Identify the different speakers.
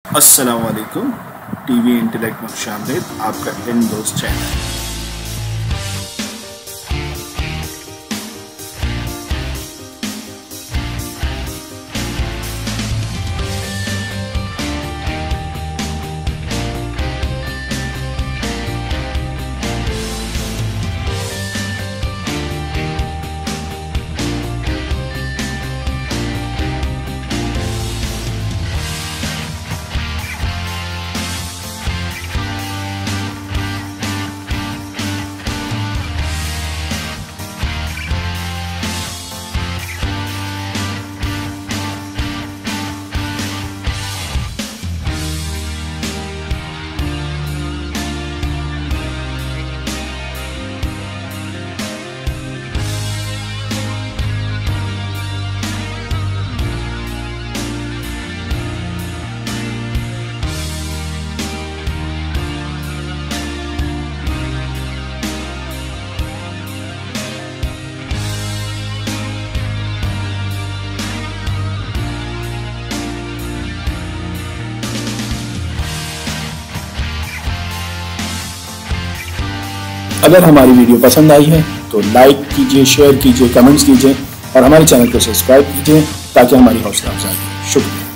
Speaker 1: अस्सलाम वालेकुम। TV intellect में खुशामदीद, आपका इन दोस्त चैनल।
Speaker 2: अगर हमारी वीडियो पसंद आई है तो लाइक कीजिए, शेयर कीजिए, कमेंट्स कीजिए और हमारे चैनल को सब्सक्राइब कीजिए ताकि हमारी हौसला अफजाई हो। शुक्रिया।